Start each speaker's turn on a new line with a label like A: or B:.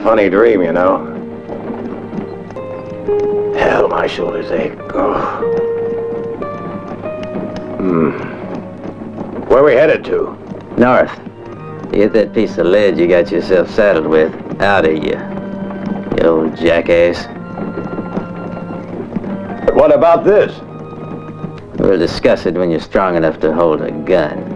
A: funny dream, you know. Hell, my shoulders ache. Oh. Where are we headed to?
B: North. Get that piece of lead you got yourself saddled with out of you, you old jackass.
A: But what about this?
B: We'll discuss it when you're strong enough to hold a gun.